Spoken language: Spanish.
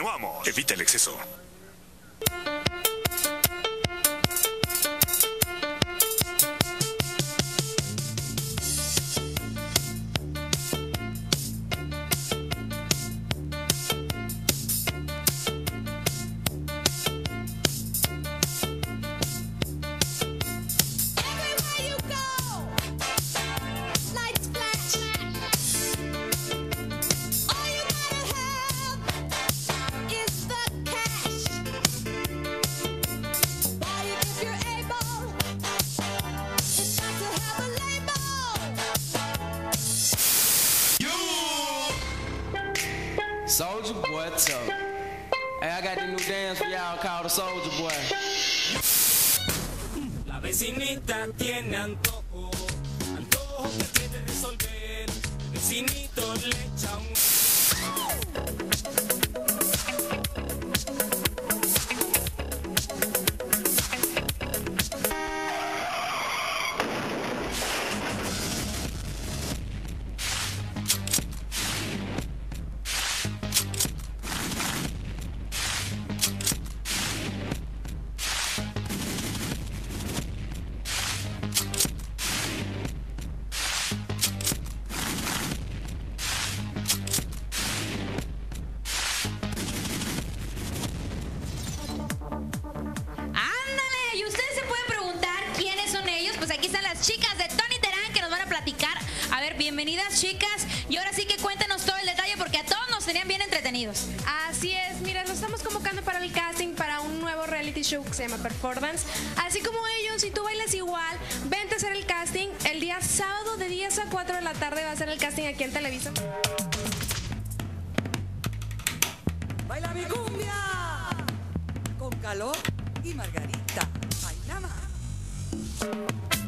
Continuamos. Evita el exceso. Soulja Boy tough. Hey, I got this new dance for y'all called the Soulja Boy. La vecinita tiene antojo, antojo que quiere resolver. El vecinito le echa un... Chicas de Tony Terán que nos van a platicar. A ver, bienvenidas chicas. Y ahora sí que cuéntenos todo el detalle porque a todos nos tenían bien entretenidos. Así es, mira, nos estamos convocando para el casting para un nuevo reality show que se llama Performance. Así como ellos, si tú bailas igual, vente a hacer el casting. El día sábado de 10 a 4 de la tarde va a ser el casting aquí en Televisa. ¡Baila mi cumbia! Con Calor y Margarita. ¡Bailama!